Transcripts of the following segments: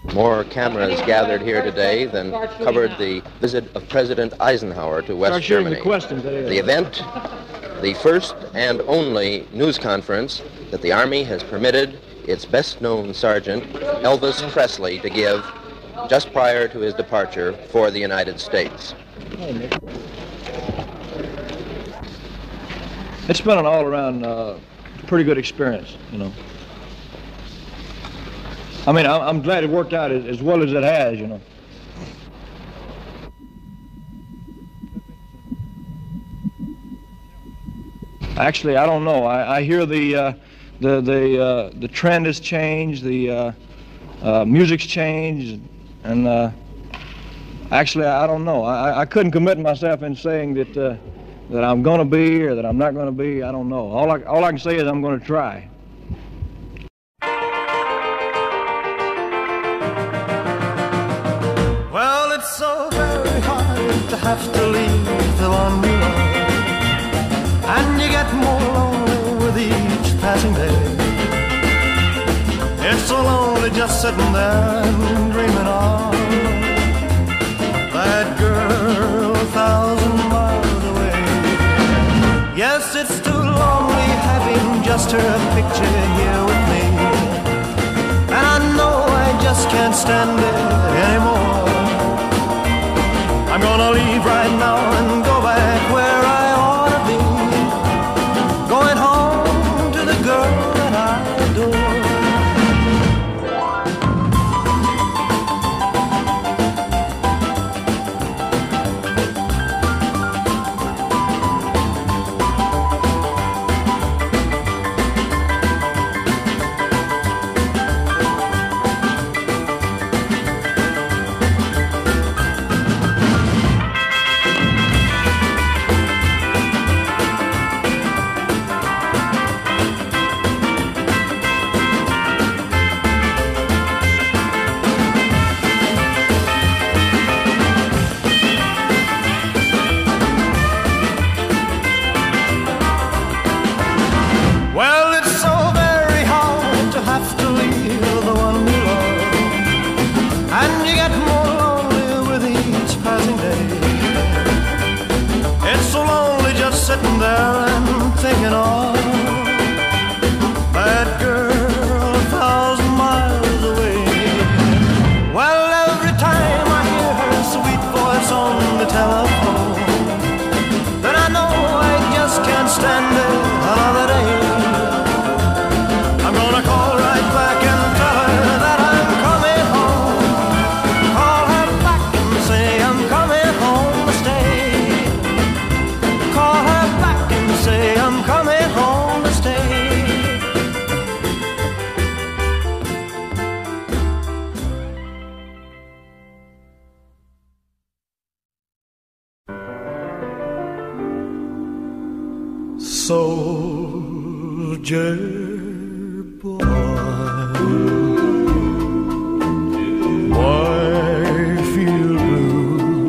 More cameras gathered here today than covered the visit of President Eisenhower to West Germany. The event, the first and only news conference that the Army has permitted its best-known sergeant, Elvis Presley, to give just prior to his departure for the United States. It's been an all-around pretty good experience, you know. I mean, I'm glad it worked out as well as it has, you know. Actually, I don't know. I hear the trend has changed, the music's changed, and actually, I don't know. I couldn't commit myself in saying that I'm going to be or that I'm not going to be. I don't know. All I can say is I'm going to try. Well, it's so very hard to have to leave the one you love, and you get more lonely with each passing day. It's so lonely just sitting there and dreaming of that girl 1,000 miles away. Yes, it's too lonely having just her picture here with me, and I know I just can't stand it anymore. I'm gonna leave right now and go back where I ought to be, going home to the girl that I adore. Sitting there and thinking of that girl 1,000 miles away. Well, every time I hear her sweet voice on the telephone, then I know I just can't stand it another day. I'm gonna call right back and tell her that I'm coming home. Call her back and say I'm coming home to stay. Call her back and say I'm coming home to stay. Soldier boy, why feel blue?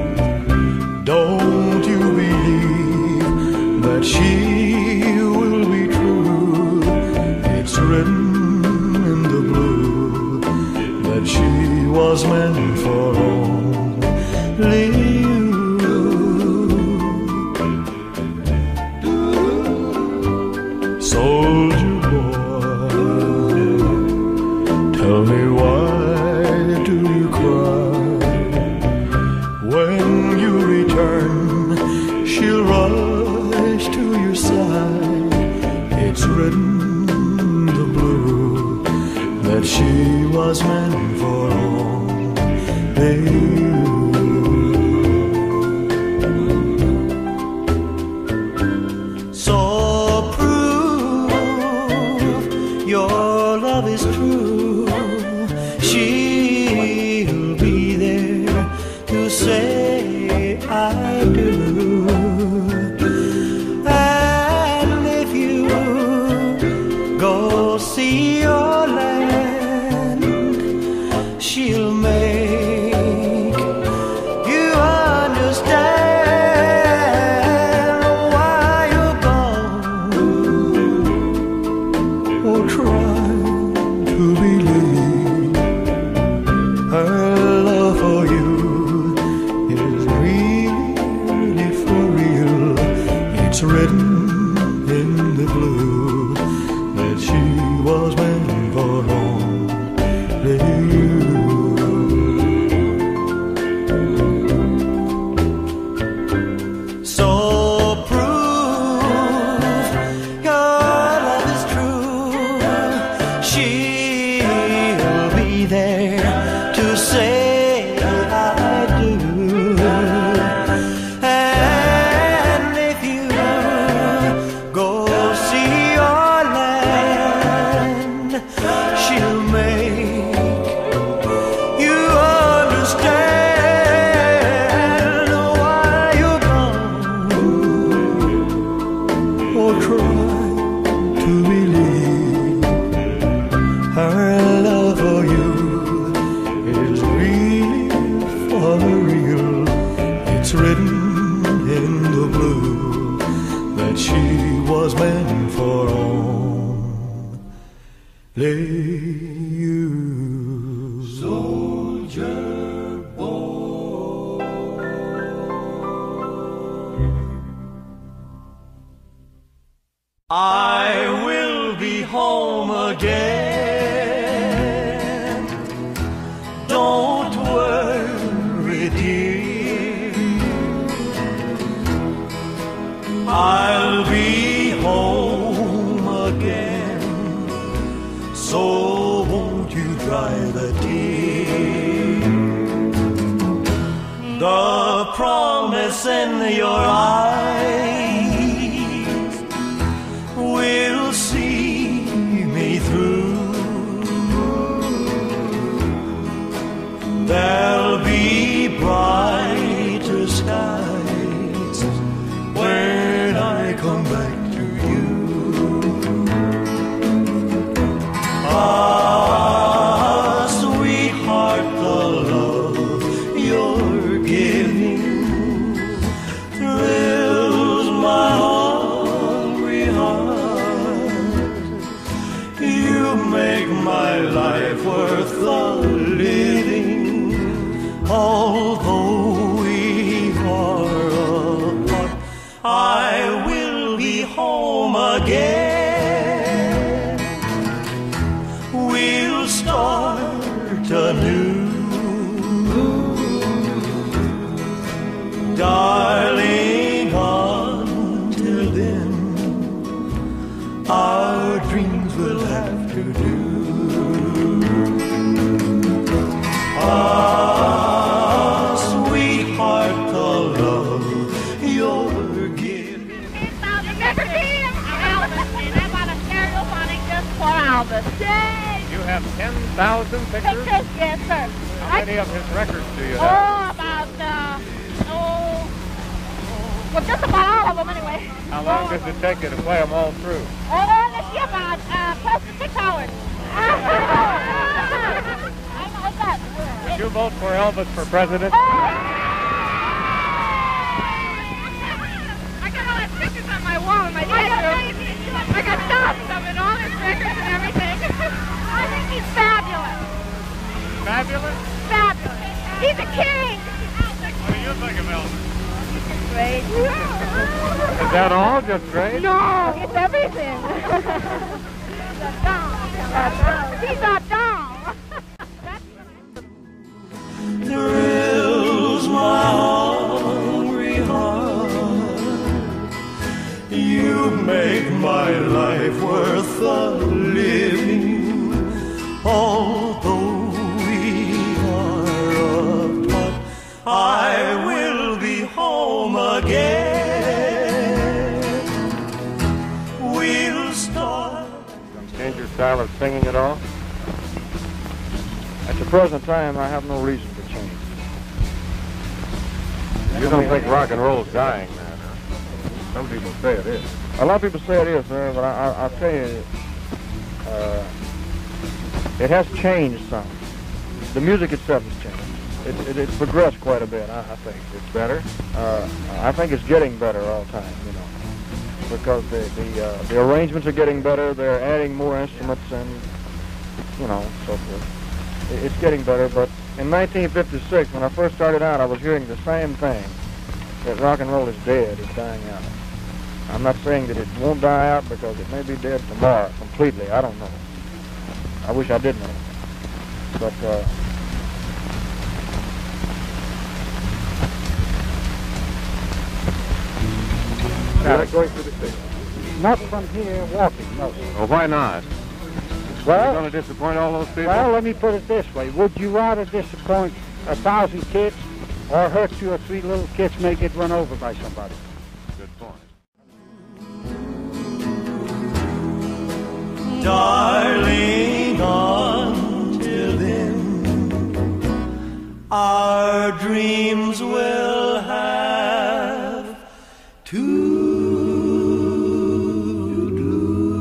Don't you believe that she will be true? It's written in the blue that she was meant for only you. Soldier boy, tell me why do you cry? When you return, she'll rush to your side. It's written in the blue that she was meant for only you. So prove your love is true. She'll be there to say I do. And if you go see your land, she'll make you understand why you're gone. Oh, try to be she'll be there to say I do. And if you go see your land, she'll make you understand why you're gone. Or try to believe her love for you is really for real. It's written in the blue that she was meant for only you. Soldier boy, I will be home again. Don't worry, dear, I'll be home again. So won't you dry the tear? The promise in your eyes will see me through. There'll be brighter skies when I come back to you. Ah, sweetheart, the love you're giving thrills my hungry heart. You make my life worth the living. Although we are apart, I will be home again. We'll start anew, darling. Until then, our dreams will have to do. Sweetheart, the love you're giving. Remember him? Elvis, and I bought a stereophonic just for Elvis. Yay! You have 10,000 pictures? Pictures, yes, sir. How many of his records do you have? Oh, about, well, just about all of them anyway. How long does it take you to play them all through? Oh, let's see, about close to 6 hours. I know that. Would you vote for Elvis for president? I got all his pictures on my wall in my bedroom. I got thousands of it, all his records and everything. I think he's fabulous. Fabulous? Fabulous. He's a king. What do you think of Elvis? Great. Is that all? Just great? No, it's everything. He's a doll. He's a doll. Thrills my hungry heart. You make my life worth the living. Although we are apart, I will be home again. We'll start. Change your style of singing at all? At the present time, I have no reason to change. You don't think rock and roll is dying, man? Huh? Some people say it is. A lot of people say it is, sir, but I'll tell you, it has changed some. The music itself has changed. It's progressed quite a bit, I think. It's better? I think it's getting better all the time, you know, because the arrangements are getting better, they're adding more instruments and, you know, so forth. It's getting better, but in 1956, when I first started out, I was hearing the same thing, that rock and roll is dead, it's dying out. I'm not saying that it won't die out because it may be dead tomorrow completely, I don't know. I wish I did know. But, Going through the station. not from here walking, no. Well, why not? Well, you're going to disappoint all those people? Well, let me put it this way. Would you rather disappoint 1,000 kids or hurt 2 or 3 little kids, may get run over by somebody? Good point. Darling, until then, our dreams will have to do.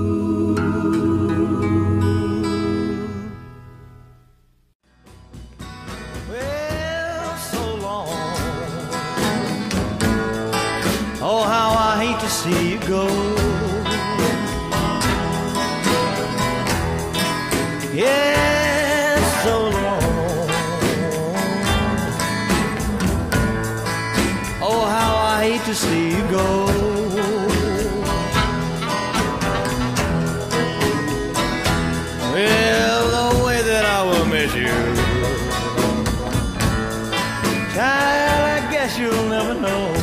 Well, so long. Oh, how I hate to see you go. Yes, so long. Oh, how I hate to see you go. Well, the way that I will miss you, child, I guess you'll never know.